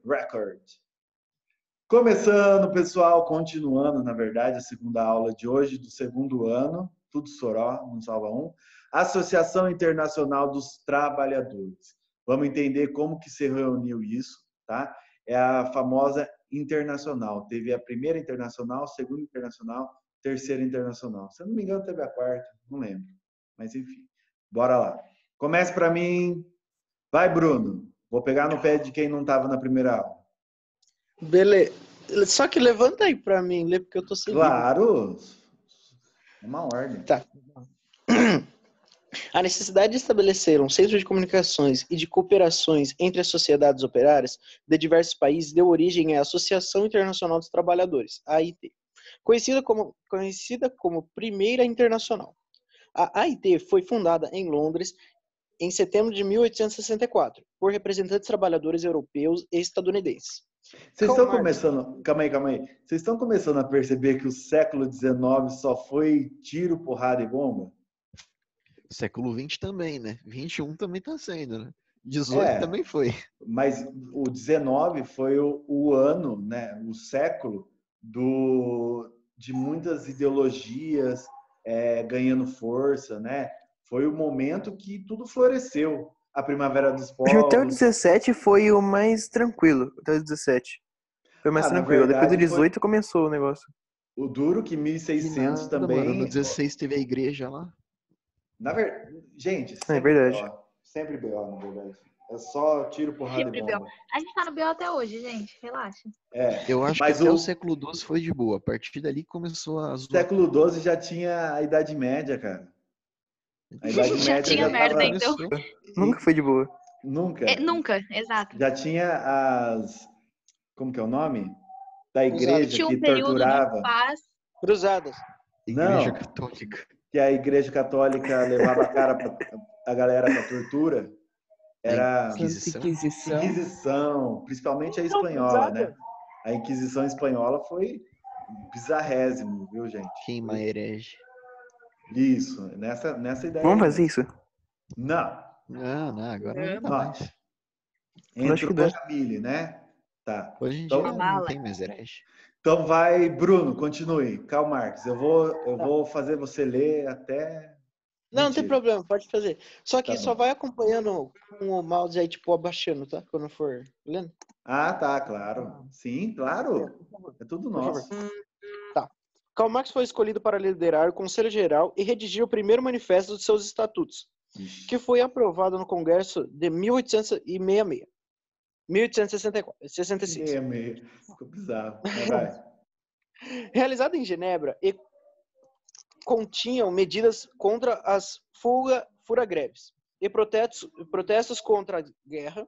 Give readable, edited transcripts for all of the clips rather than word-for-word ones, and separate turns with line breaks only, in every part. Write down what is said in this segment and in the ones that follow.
Record. Começando, pessoal, continuando, na verdade, a segunda aula de hoje do segundo ano, tudo Soró, não salva um, Associação Internacional dos Trabalhadores. Vamos entender como que se reuniu isso, tá? É a famosa internacional. Teve a primeira internacional, segunda internacional, terceira internacional. Se eu não me engano, teve a quarta, não lembro. Mas enfim, bora lá. Comece para mim. Vai, Bruno. Vou pegar no pé de quem não estava na primeira aula.
Beleza. Só que levanta aí pra mim, lê, porque eu tô sem livro.
Claro. É uma ordem.
Tá. A necessidade de estabelecer um centro de comunicações e de cooperações entre as sociedades operárias de diversos países deu origem à Associação Internacional dos Trabalhadores, AIT, conhecida como Primeira Internacional. A AIT foi fundada em Londres em setembro de 1864 por representantes trabalhadores europeus e estadunidenses.
Vocês estão começando... Calma aí. Vocês estão começando a perceber que o século XIX só foi tiro, porrada e bomba?
Século XX também, né? 21 também tá sendo, né? 18 também foi.
Mas o 19 foi o ano, né? O século de muitas ideologias ganhando força, né? Foi o momento que tudo floresceu. A Primavera dos Povos.
Até o 17 foi o mais tranquilo. Até o 17. Foi mais tranquilo.
Verdade,
depois do 18 começou o negócio.
O duro que 1600
nada,
também...
Mano, no 16 teve a igreja lá.
Na verdade, gente,
é verdade.
BO. Sempre BO, na verdade. É só tiro, porrada
sempre
e bomba.
BO. A gente tá no BO até hoje, gente. Relaxa.
Eu acho que até o século XII foi de boa. A partir dali começou a...
Século XII já tinha a Idade Média, cara. A Idade
já
Média
tinha
já
merda,
tava...
então.
Nunca foi de boa.
Nunca?
Nunca, exato.
Já tinha as... Como que é o nome? Da igreja
tinha
que
período
torturava.
de paz.
Cruzadas.
Igreja
Não,
Católica.
que a igreja católica levava a galera para tortura. Era Inquisição, principalmente a espanhola, né? A Inquisição espanhola foi bizarrésimo, viu, gente?
Queima herege.
Isso, nessa ideia.
Vamos fazer isso?
Não.
Não, agora não dá mais.
Entrou a Camille, né? Tá.
Hoje em dia não tem mais herege.
Então vai, Bruno, continue. Karl Marx, eu vou fazer você ler até...
Não tem problema, pode fazer. Só que só
bom.
vai acompanhando com o mouse aí, tipo, abaixando, tá? Quando for lendo.
Ah, tá, claro. Sim, claro. É tudo nosso.
Tá. Karl Marx foi escolhido para liderar o Conselho Geral e redigir o primeiro manifesto de seus estatutos, que foi aprovado no Congresso de 1866. 1866.
Ficou bizarro. Vai.
Realizado em Genebra e continham medidas contra as fura-greves e protestos contra a guerra.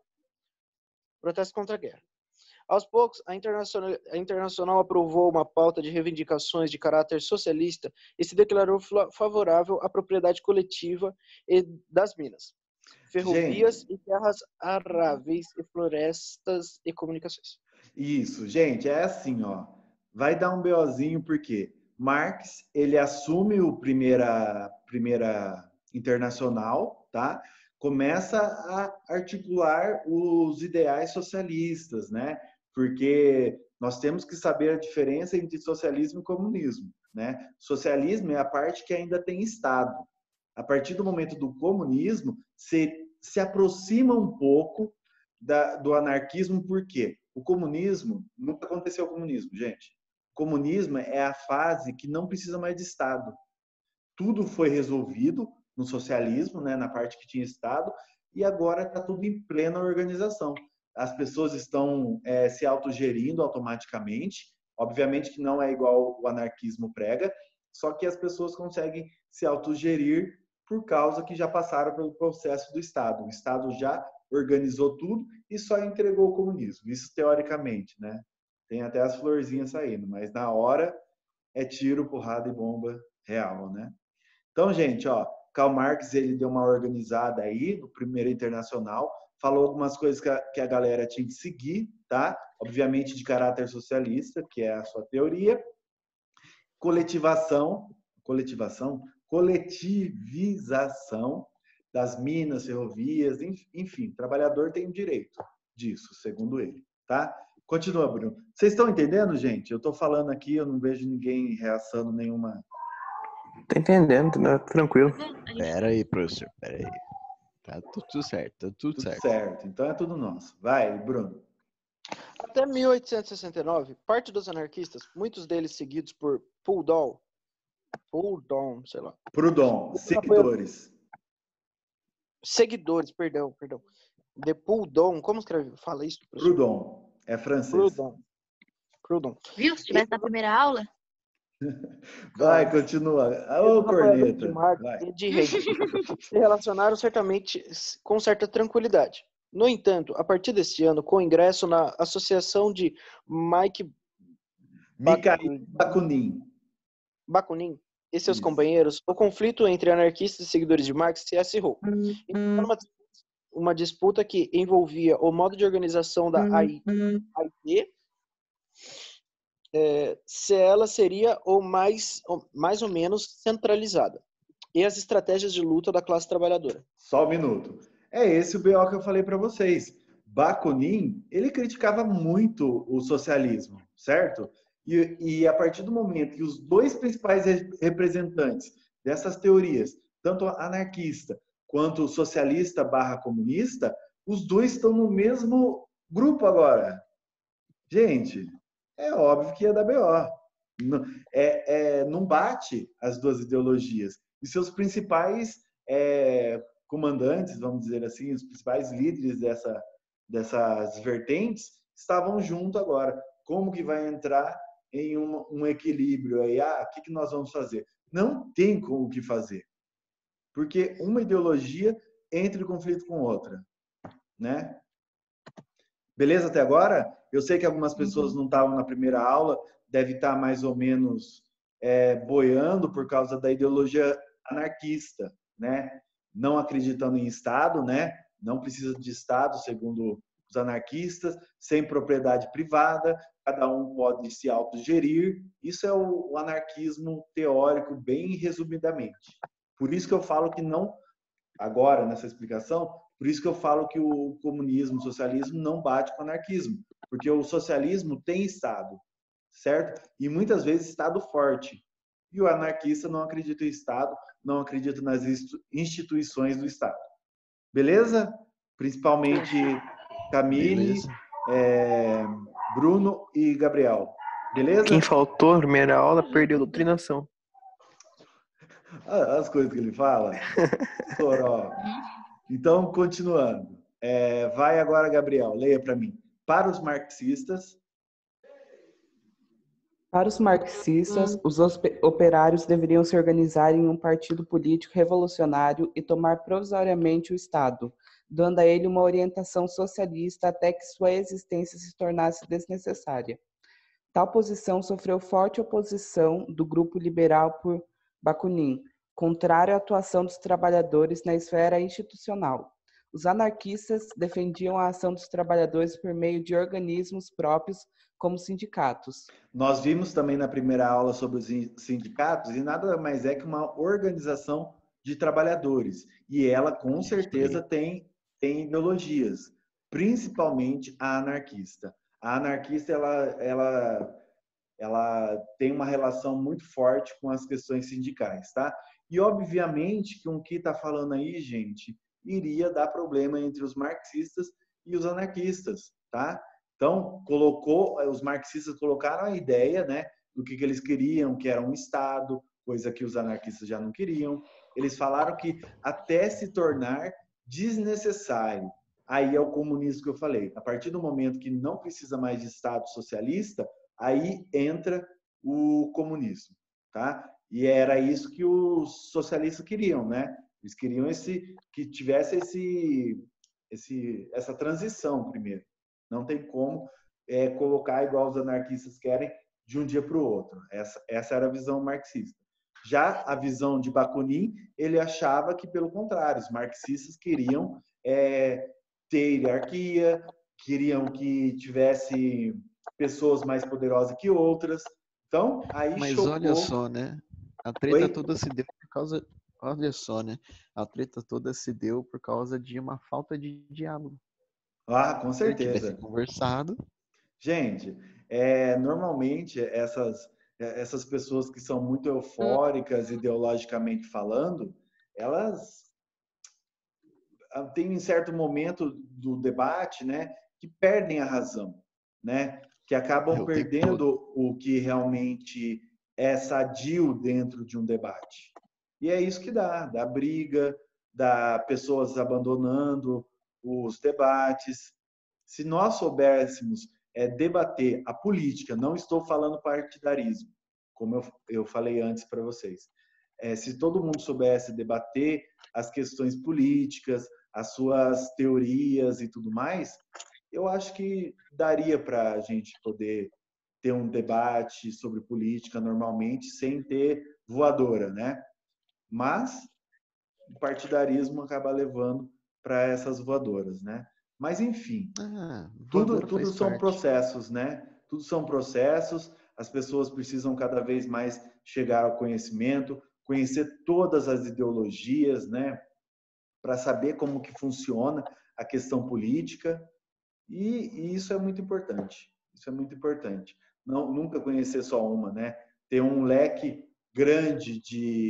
Aos poucos, a Internacional aprovou uma pauta de reivindicações de caráter socialista e se declarou favorável à propriedade coletiva e das minas, ferrovias e terras aráveis e florestas e comunicações.
Isso, gente, é assim, ó. Vai dar um BOzinho porque Marx, ele assume o primeira internacional, tá? Começa a articular os ideais socialistas, né? Porque nós temos que saber a diferença entre socialismo e comunismo, né? Socialismo é a parte que ainda tem Estado. A partir do momento do comunismo, se aproxima um pouco do anarquismo, por quê? O comunismo, nunca aconteceu o comunismo, gente. O comunismo é a fase que não precisa mais de Estado. Tudo foi resolvido no socialismo, né, na parte que tinha Estado, e agora está tudo em plena organização. As pessoas estão se autogerindo automaticamente, obviamente que não é igual o anarquismo prega, só que as pessoas conseguem se autogerir por causa que já passaram pelo processo do Estado. O Estado já organizou tudo e só entregou o comunismo. Isso teoricamente, né? Tem até as florzinhas saindo, mas na hora é tiro, porrada e bomba real, né? Então, gente, ó, Karl Marx, ele deu uma organizada aí no primeiro internacional, falou algumas coisas que a galera tinha que seguir, tá? Obviamente de caráter socialista, que é a sua teoria. Coletivização das minas, ferrovias, enfim, o trabalhador tem o direito disso, segundo ele, tá? Continua, Bruno. Vocês estão entendendo, gente? Eu estou falando aqui, eu não vejo ninguém reaçando nenhuma.
Tá entendendo, né? Tranquilo.
Pera aí, professor, pera aí. Tá tudo certo, tá tudo
Tudo
certo.
certo. Então é tudo nosso. Vai, Bruno.
Até 1869, parte dos anarquistas, muitos deles seguidos por Proudhon, sei lá.
Proudhon, seguidores.
Seguidores, perdão. De Proudhon, como escreve? Fala isso, professor.
Proudhon, é francês.
Proudhon.
Viu? Se tivesse na primeira aula.
Vai, continua. Ô, corneta.
De Marx e de Hegel se relacionaram certamente com certa tranquilidade. No entanto, a partir deste ano, com o ingresso na associação de Mikhail Bakunin e seus
Isso.
companheiros, o conflito entre anarquistas e seguidores de Marx se acirrou. Uma disputa que envolvia o modo de organização da AIT, se ela seria mais ou menos centralizada, e as estratégias de luta da classe trabalhadora.
Só um minuto. É esse o BO que eu falei para vocês. Bakunin, ele criticava muito o socialismo, certo? E a partir do momento que os dois principais representantes dessas teorias, tanto anarquista quanto socialista / comunista, os dois estão no mesmo grupo agora. Gente, é óbvio que ia dar BO. Não bate as duas ideologias. E seus principais comandantes, vamos dizer assim, os principais líderes dessas vertentes, estavam junto agora. Como que vai entrar em um equilíbrio aí? O que nós vamos fazer? Não tem como que fazer. Porque uma ideologia entra em conflito com outra, né? Beleza até agora? Eu sei que algumas pessoas não estavam na primeira aula, deve estar mais ou menos boiando por causa da ideologia anarquista, né? Não acreditando em Estado, né? Não precisa de Estado, segundo os anarquistas, sem propriedade privada, cada um pode se autogerir. Isso é o anarquismo teórico, bem resumidamente. Por isso que eu falo que não, agora nessa explicação, por isso que eu falo que o comunismo, o socialismo não bate com o anarquismo, porque o socialismo tem Estado, certo? E muitas vezes Estado forte. E o anarquista não acredita em Estado, não acredita nas instituições do Estado. Beleza? Principalmente Camille, Bruno e Gabriel. Beleza?
Quem faltou na primeira aula perdeu a doutrinação.
As coisas que ele fala. Toró. Então, continuando. Vai agora, Gabriel, leia para mim. Para os marxistas,
os operários deveriam se organizar em um partido político revolucionário e tomar provisoriamente o Estado, dando a ele uma orientação socialista até que sua existência se tornasse desnecessária. Tal posição sofreu forte oposição do grupo liberal por Bakunin, contrário à atuação dos trabalhadores na esfera institucional. Os anarquistas defendiam a ação dos trabalhadores por meio de organismos próprios, como sindicatos.
Nós vimos também na primeira aula sobre os sindicatos, e nada mais é que uma organização de trabalhadores. E ela, com certeza, tem ideologias, principalmente a anarquista. A anarquista, ela tem uma relação muito forte com as questões sindicais, tá? E, obviamente, que o que está falando aí, gente, iria dar problema entre os marxistas e os anarquistas, tá? Então, os marxistas colocaram a ideia, né, do que eles queriam, que era um Estado, coisa que os anarquistas já não queriam. Eles falaram que até se tornar desnecessário. Aí é o comunismo que eu falei. A partir do momento que não precisa mais de Estado socialista, aí entra o comunismo, tá? E era isso que os socialistas queriam, né? Eles queriam que tivesse essa transição primeiro. Não tem como colocar igual os anarquistas querem de um dia para o outro. Essa era a visão marxista. Já a visão de Bakunin, ele achava que, pelo contrário, os marxistas queriam ter hierarquia, queriam que tivesse pessoas mais poderosas que outras. Então, aí
Mas
chocou...
olha só, né? A treta toda se deu por causa... Olha só, né? A treta toda se deu por causa de uma falta de diálogo.
Ah, com certeza.
Se tivesse conversado,
Gente, normalmente essas pessoas que são muito eufóricas ideologicamente falando, elas têm em certo momento do debate, né, que perdem a razão, né, que acabam perdendo o que realmente é sadio dentro de um debate. E é isso que dá briga, dá pessoas abandonando os debates. Se nós soubéssemos debater a política, não estou falando partidarismo, como eu falei antes para vocês. Se todo mundo soubesse debater as questões políticas, as suas teorias e tudo mais, eu acho que daria para a gente poder ter um debate sobre política normalmente, sem ter voadora, né? Mas o partidarismo acaba levando para essas voadoras, né? Mas, enfim, tudo são processos, né? Tudo são processos, as pessoas precisam cada vez mais chegar ao conhecimento, conhecer todas as ideologias, né? Para saber como que funciona a questão política, e isso é muito importante. Isso é muito importante. Não, nunca conhecer só uma, né? Ter um leque grande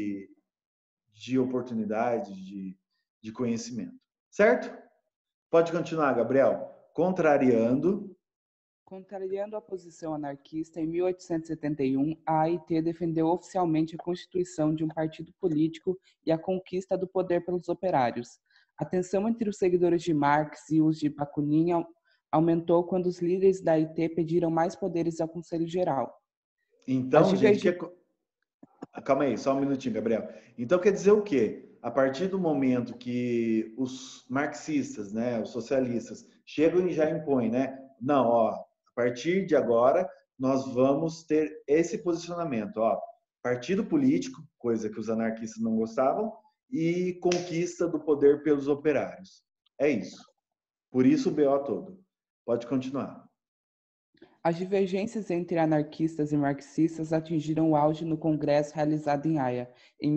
de oportunidades, de conhecimento. Certo? Pode continuar, Gabriel. Contrariando
a posição anarquista, em 1871, a AIT defendeu oficialmente a constituição de um partido político e a conquista do poder pelos operários. A tensão entre os seguidores de Marx e os de Bakunin aumentou quando os líderes da AIT pediram mais poderes ao Conselho Geral.
Então, gente, calma aí, só um minutinho, Gabriel. Então, quer dizer o quê? A partir do momento que os marxistas, né, os socialistas, chegam e já impõem, né? Não, ó, a partir de agora, nós vamos ter esse posicionamento, ó, partido político, coisa que os anarquistas não gostavam, e conquista do poder pelos operários. É isso. Por isso o BO todo. Pode continuar.
As divergências entre anarquistas e marxistas atingiram o auge no congresso realizado em Haia, em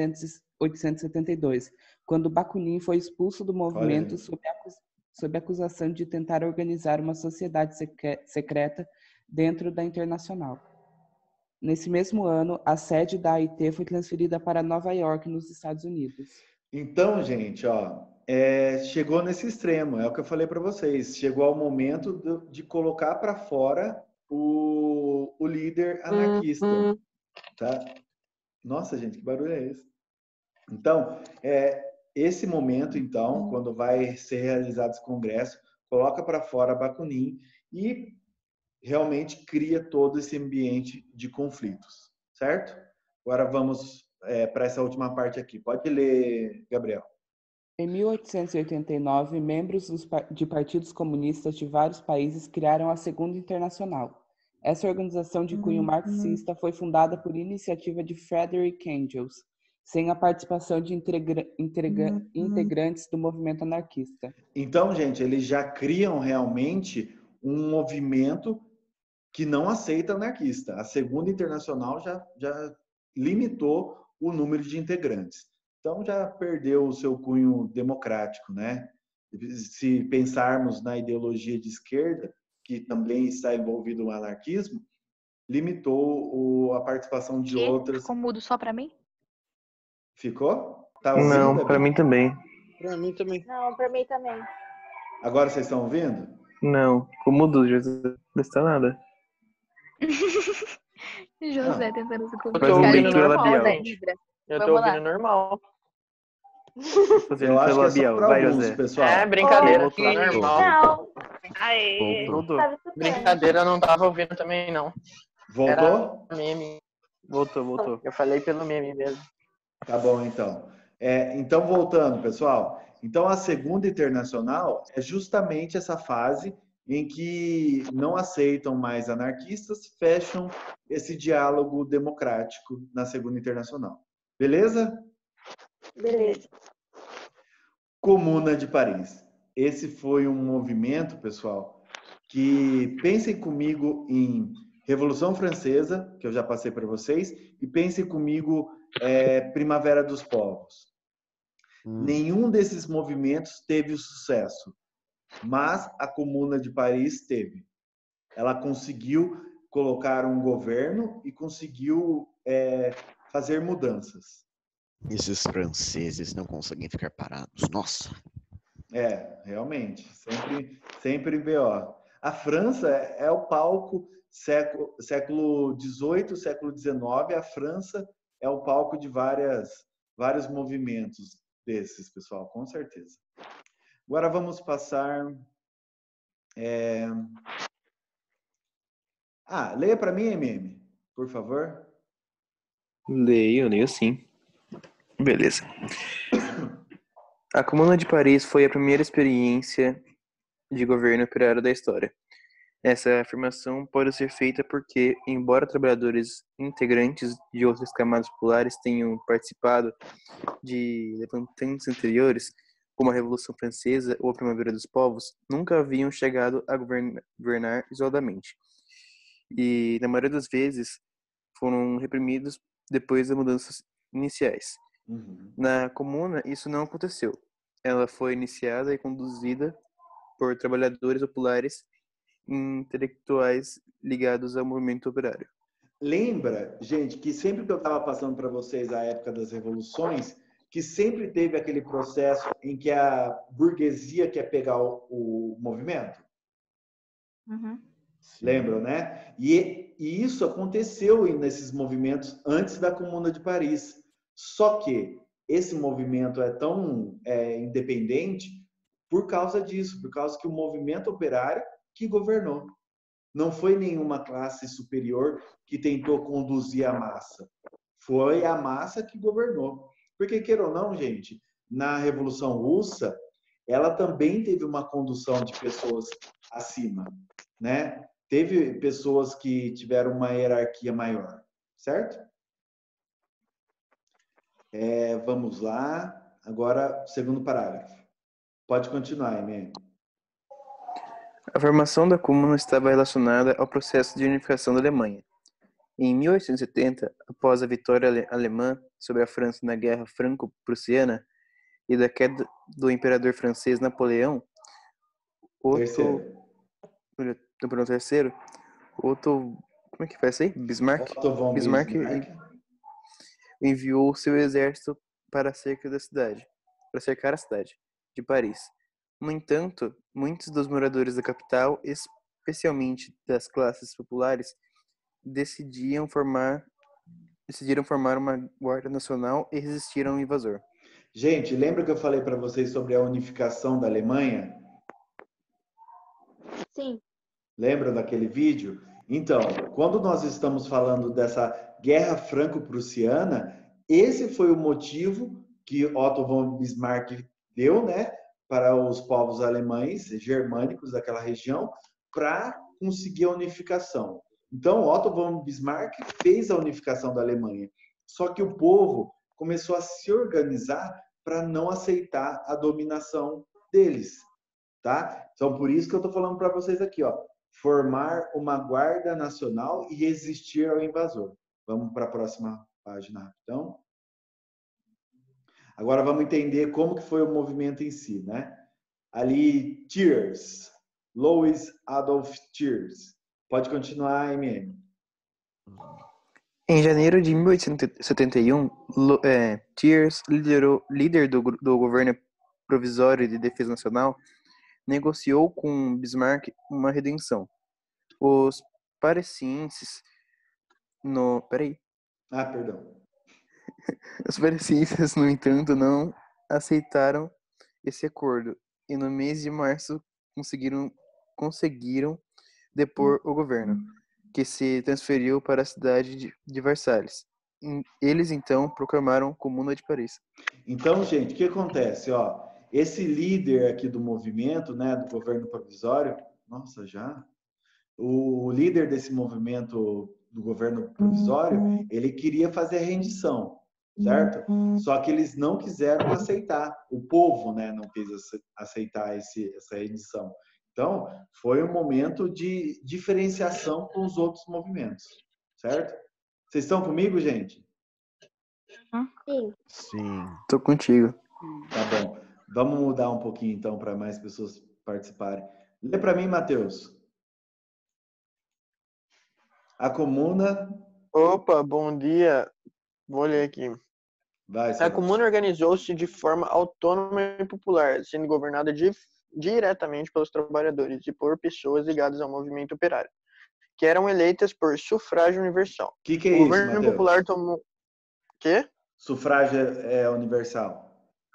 1872, quando Bakunin foi expulso do movimento sob acusação de tentar organizar uma sociedade secreta dentro da Internacional. Nesse mesmo ano, a sede da AIT foi transferida para Nova York, nos Estados Unidos.
Então, gente, ó, chegou nesse extremo, é o que eu falei para vocês. Chegou ao momento de colocar para fora o líder anarquista, tá? Nossa, gente, que barulho é esse? Então, esse momento, então, quando vai ser realizado esse congresso, coloca para fora Bakunin e realmente cria todo esse ambiente de conflitos, certo? Agora vamos para essa última parte aqui. Pode ler, Gabriel.
Em 1889, membros de partidos comunistas de vários países criaram a Segunda Internacional. Essa organização de cunho marxista foi fundada por iniciativa de Frederick Engels, sem a participação de integrantes do movimento anarquista.
Então, gente, eles já criam realmente um movimento que não aceita anarquista. A Segunda Internacional já limitou o número de integrantes. Então, já perdeu o seu cunho democrático, né? Se pensarmos na ideologia de esquerda, que também está envolvido no anarquismo, limitou a participação de outras...
Ficou mudo só para mim?
Ficou? Tá ouvindo?
Não, para mim também.
Para mim também.
Não, para mim também.
Agora vocês estão ouvindo?
Não, ficou mudo, Jesus. Não está nada.
José tentando se
Faz um
comunicar.
leitura labial.
Né, Libra?
Eu tô
Vamos lá.
ouvindo normal.
Fazer
Eu acho que é só
labial.
para
Vai,
alguns,
José.
pessoal.
É, brincadeira,
Voltou.
tudo normal.
Não. Aê.
Voltou.
Tava escutando.
Brincadeira, eu não tava ouvindo também, não.
Voltou?
Era meme.
Voltou.
Eu falei pelo meme mesmo.
Tá bom, então. Então, voltando, pessoal. Então, a Segunda Internacional é justamente essa fase em que não aceitam mais anarquistas, fecham esse diálogo democrático na Segunda Internacional. Beleza?
Beleza.
Comuna de Paris. Esse foi um movimento, pessoal, que pensem comigo em Revolução Francesa, que eu já passei para vocês, e pensem comigo Primavera dos Povos. Nenhum desses movimentos teve o sucesso, mas a Comuna de Paris teve. Ela conseguiu colocar um governo e conseguiu fazer mudanças.
Esses franceses não conseguem ficar parados. Nossa.
Realmente. Sempre BO. A França é o palco século XVIII, século XIX. A França é o palco de vários movimentos desses, pessoal, com certeza. Agora vamos passar... leia para mim, MM, por favor.
Leio sim. Beleza. A Comuna de Paris foi a primeira experiência de governo operário da história. Essa afirmação pode ser feita porque, embora trabalhadores integrantes de outras camadas populares tenham participado de levantantes anteriores, como a Revolução Francesa ou a Primavera dos Povos, nunca haviam chegado a governar isoladamente. E, na maioria das vezes, foram reprimidos depois das mudanças iniciais. Na Comuna, isso não aconteceu. Ela foi iniciada e conduzida por trabalhadores populares e intelectuais ligados ao movimento operário.
Lembra, gente, que sempre que eu estava passando para vocês a época das revoluções, que sempre teve aquele processo em que a burguesia quer pegar o movimento? Lembram, né? E isso aconteceu nesses movimentos antes da Comuna de Paris. Só que esse movimento é tão independente por causa disso, por causa que o movimento operário que governou. Não foi nenhuma classe superior que tentou conduzir a massa. Foi a massa que governou. Porque, queira ou não, gente, na Revolução Russa, ela também teve uma condução de pessoas acima, né? Teve pessoas que tiveram uma hierarquia maior, certo? Vamos lá. Agora, segundo parágrafo. Pode continuar, Emê.
A formação da Comuna estava relacionada ao processo de unificação da Alemanha. Em 1870, após a vitória alemã sobre a França na Guerra Franco-Prussiana e da queda do imperador francês Napoleão, como é que faz isso aí? Bismarck enviou seu exército para cercar a cidade de Paris. No entanto, muitos dos moradores da capital, especialmente das classes populares, decidiram formar uma guarda nacional e resistiram ao invasor.
Gente, lembra que eu falei para vocês sobre a unificação da Alemanha?
Sim.
Lembra daquele vídeo? Então, quando nós estamos falando dessa guerra franco-prussiana, esse foi o motivo que Otto von Bismarck deu, né, para os povos alemães, germânicos daquela região, para conseguir a unificação. Então, Otto von Bismarck fez a unificação da Alemanha. Só que o povo começou a se organizar para não aceitar a dominação deles, tá? Então, por isso que eu estou falando para vocês aqui, ó, formar uma guarda nacional e resistir ao invasor. Vamos para a próxima página, rapidão. Agora vamos entender como que foi o movimento em si, né? Ali, Thiers, Louis Adolf Thiers. Pode continuar, MM.
Em janeiro de 1871, Thiers, líder do governo provisório de defesa nacional, negociou com Bismarck uma redenção. Os parisienses Os parisienses, no entanto, não aceitaram esse acordo e no mês de março conseguiram depor o governo, que se transferiu para a cidade de Versalhes. Eles então proclamaram Comuna de Paris.
Então, gente, o que acontece? Ó, esse líder aqui do movimento, né, do governo provisório, o líder desse movimento do governo provisório, ele queria fazer a rendição, certo? Só que eles não quiseram aceitar, o povo, né, não quis aceitar essa rendição. Então, foi um momento de diferenciação com os outros movimentos, certo? Vocês estão comigo, gente?
Sim.
Sim.
Tô contigo.
Tá bom. Vamos mudar um pouquinho, então, para mais pessoas participarem. Lê para mim, Matheus. A comuna...
Opa, bom dia. Vou ler aqui.
Vai,
A
Sebastião.
comuna organizou-se de forma autônoma e popular, sendo governada diretamente pelos trabalhadores e por pessoas ligadas ao movimento operário, que eram eleitas por sufrágio universal.
Que
O
é isso,
governo
Matheus?
popular tomou... Quê?
Sufrágio é universal.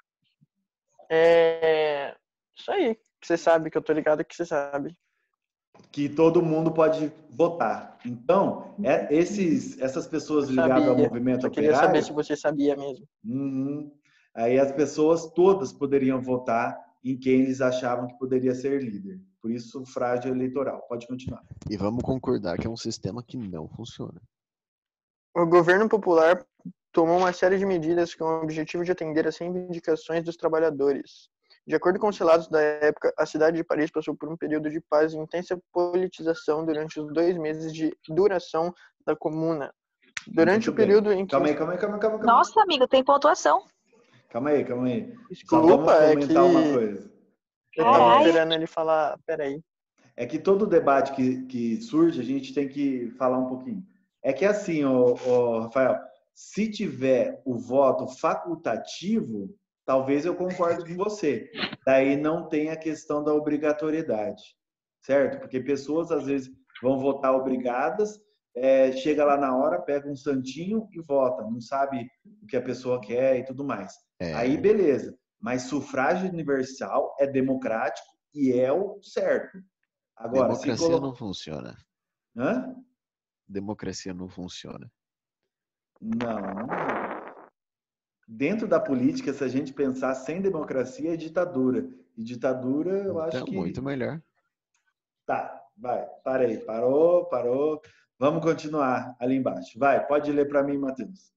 É... Isso aí. Você sabe que eu tô ligado que você sabe.
Que todo mundo pode votar. Então, essas pessoas
Eu
ligadas ao
sabia.
movimento
Só queria saber se
operário,
você sabia mesmo.
aí as pessoas todas poderiam votar em quem eles achavam que poderia ser líder. Por isso, sufrágio eleitoral. Pode continuar.
E vamos concordar que é um sistema que não funciona.
O governo popular tomou uma série de medidas com o objetivo de atender às reivindicações dos trabalhadores. De acordo com os relatos da época, a cidade de Paris passou por um período de paz e intensa politização durante os 2 meses de duração da comuna. Durante
Muito
o
bem.
período em que...
Calma aí.
Nossa, amigo, tem pontuação.
Calma aí. Só
Desculpa,
vamos
é que
comentar uma coisa.
eu tava
Caralho.
esperando ele falar... Peraí.
É que todo debate que surge, a gente tem que falar um pouquinho. É que assim, ô, Rafael, se tiver o voto facultativo, talvez eu concorde com você. Daí não tem a questão da obrigatoriedade, certo? Porque pessoas, às vezes, vão votar obrigadas, chega lá na hora, pega um santinho e vota. Não sabe o que a pessoa quer e tudo mais. Aí, beleza. Mas sufrágio universal é democrático e é o certo. Agora,
Democracia não funciona.
Hã?
Democracia não funciona.
Não. Dentro da política, se a gente pensar sem democracia, é ditadura. E ditadura, eu acho
Então,
que...
muito melhor.
Tá, vai. Parei. Parou. Vamos continuar ali embaixo. Vai, pode ler para mim, Matheus.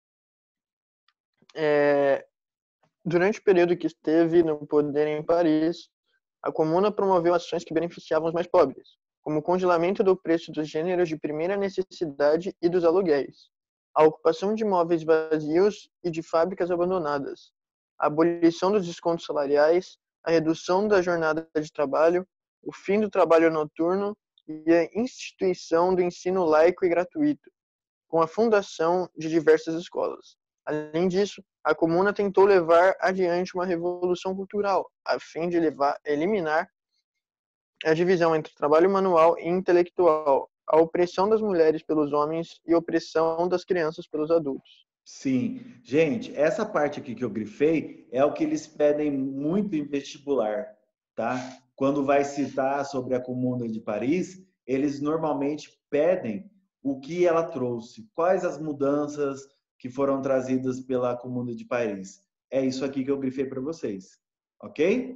Durante o período que esteve no poder em Paris, a comuna promoveu ações que beneficiavam os mais pobres, como o congelamento do preço dos gêneros de primeira necessidade e dos aluguéis, a ocupação de imóveis vazios e de fábricas abandonadas, a abolição dos descontos salariais, a redução da jornada de trabalho, o fim do trabalho noturno e a instituição do ensino laico e gratuito, com a fundação de diversas escolas. Além disso, a comuna tentou levar adiante uma revolução cultural, a fim de eliminar a divisão entre trabalho manual e intelectual, a opressão das mulheres pelos homens e a opressão das crianças pelos adultos.
Sim. Gente, essa parte aqui que eu grifei é o que eles pedem muito em vestibular, tá? Quando vai citar sobre a Comuna de Paris, eles normalmente pedem o que ela trouxe, quais as mudanças que foram trazidas pela Comuna de Paris. É isso aqui que eu grifei para vocês, ok?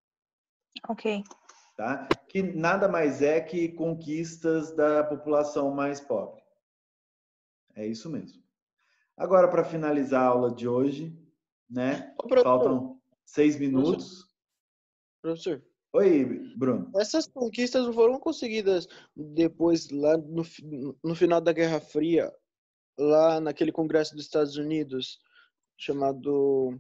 Ok.
Tá? Que nada mais é que conquistas da população mais pobre. É isso mesmo. Agora, para finalizar a aula de hoje, né? Faltam 6 minutos.
Professor,
Oi, Bruno.
essas conquistas não foram conseguidas depois, lá no final da Guerra Fria, lá naquele Congresso dos Estados Unidos, chamado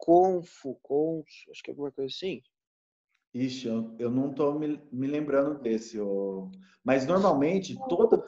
acho que é alguma coisa assim?
Ixi, eu não estou me lembrando desse. Mas, normalmente,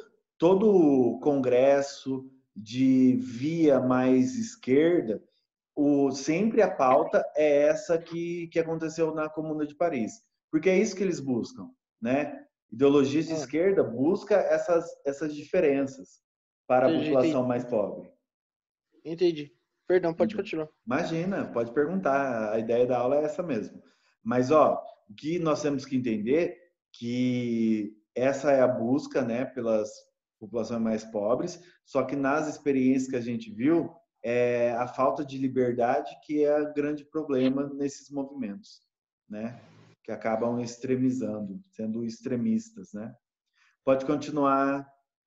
todo congresso de via mais esquerda, sempre a pauta é essa que aconteceu na Comuna de Paris. Porque é isso que eles buscam, né? Ideologias de esquerda busca essas diferenças para a população mais pobre.
Entendi. Perdão, pode continuar.
Imagina, pode perguntar. A ideia da aula é essa mesmo. Mas, o que nós temos que entender que essa é a busca, né, pelas populações mais pobres, só que nas experiências que a gente viu, é a falta de liberdade que é o grande problema nesses movimentos, né, que acabam extremizando, sendo extremistas, né. Pode continuar,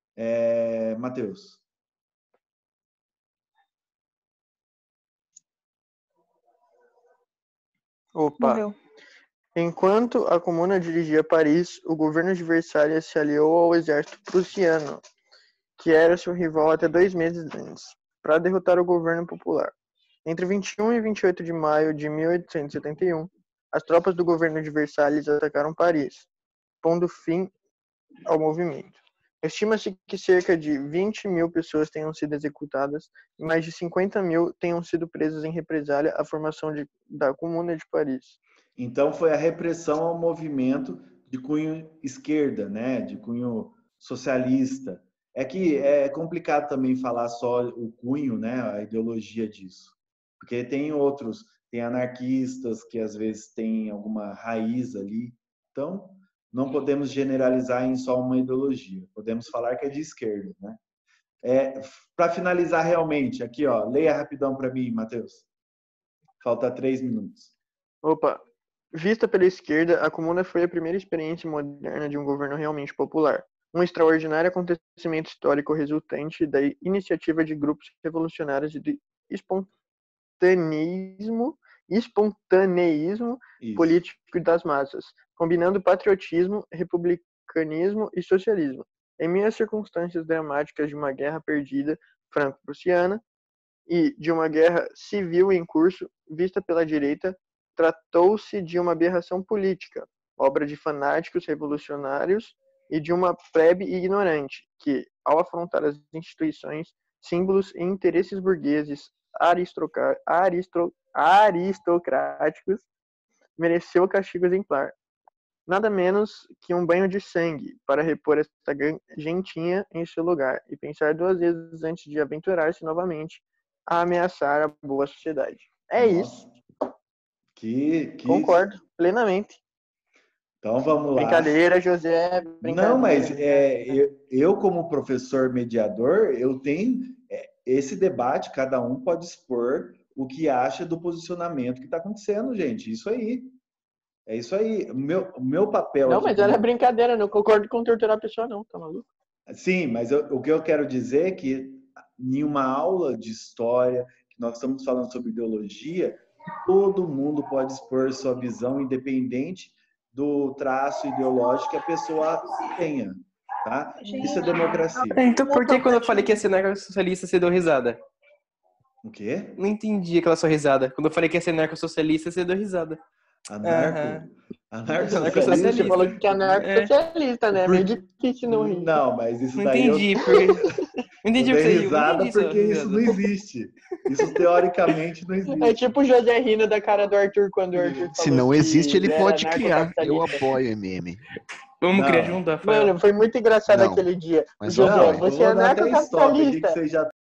Matheus.
Opa!
Morreu.
Enquanto a comuna dirigia Paris, o governo de Versalhes se aliou ao exército prussiano, que era seu rival até 2 meses antes, para derrotar o governo popular. Entre 21 e 28 de maio de 1871, as tropas do governo de Versalhes atacaram Paris, pondo fim ao movimento. Estima-se que cerca de 20 mil pessoas tenham sido executadas e mais de 50 mil tenham sido presas em represália à formação da Comuna de Paris.
Então, foi a repressão ao movimento de cunho esquerda, né? De cunho socialista. É que é complicado também falar só o cunho, né? A ideologia disso. Porque tem outros, tem anarquistas que às vezes têm alguma raiz ali. Então, não podemos generalizar em só uma ideologia. Podemos falar que é de esquerda, né? Para finalizar realmente, aqui, ó, leia rapidão para mim, Matheus. Falta 3 minutos.
Opa! Vista pela esquerda, a Comuna foi a primeira experiência moderna de um governo realmente popular. Um extraordinário acontecimento histórico resultante da iniciativa de grupos revolucionários e de espontaneísmo
Isso.
político das massas, combinando patriotismo, republicanismo e socialismo. Em meio às circunstâncias dramáticas de uma guerra perdida franco-prussiana e de uma guerra civil em curso, vista pela direita, tratou-se de uma aberração política, obra de fanáticos revolucionários e de uma plebe ignorante, que, ao afrontar as instituições, símbolos e interesses burgueses aristocráticos, mereceu castigo exemplar. Nada menos que um banho de sangue para repor esta gentinha em seu lugar e pensar 2 vezes antes de aventurar-se novamente a ameaçar a boa sociedade. É
Nossa.
isso.
Concordo
plenamente.
Então vamos lá.
Brincadeira, José. Brincadeira,
não, mas eu como professor mediador, eu tenho esse debate, cada um pode expor o que acha do posicionamento que está acontecendo, gente. Isso aí. É isso aí. O meu papel...
Não, mas era brincadeira, não concordo com torturar a pessoa, não, tá maluco?
Sim, mas o que eu quero dizer é que em uma aula de história, que nós estamos falando sobre ideologia, todo mundo pode expor sua visão, independente do traço ideológico que a pessoa tenha, tá? Isso é democracia.
Então por que quando eu falei que ia ser anarcossocialista, você deu risada?
O quê?
Não entendi aquela sua risada. Quando eu falei que ia ser anarcossocialista, você deu risada.
Anarcossocialista?
Você falou que é anarcossocialista, né? É meio difícil não rir.
Não, mas isso
não
daí
entendi, porque... Não entendi o que você riu.
Risada porque isso não existe. Isso teoricamente não existe.
É tipo o José rindo da cara do Arthur quando o Arthur falou
Se não existe, ele pode criar.
anarcocapitalista.
Eu apoio MM.
Vamos criar junto, Rafael.
Mano, foi muito engraçado
Não,
aquele dia.
mas
José,
Não,
você é
vou dar até stop aqui que
anarcocapitalista.
você já